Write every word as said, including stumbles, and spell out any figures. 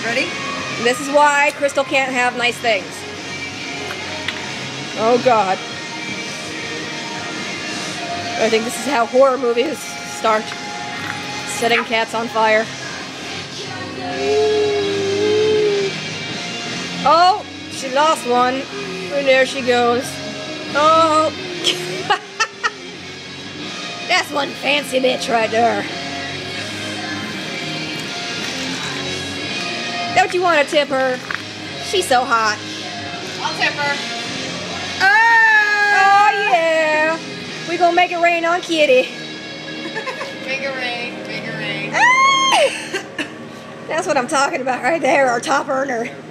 Ready? This is why Crystal can't have nice things. Oh God. I think this is how horror movies start. Setting cats on fire. Oh, she lost one. And there she goes. Oh. That's one fancy bitch right there. Don't you want to tip her? She's so hot. I'll tip her. Oh, yeah. We gonna make it rain on Kitty. Make it rain, make it rain. That's what I'm talking about right there, our top earner.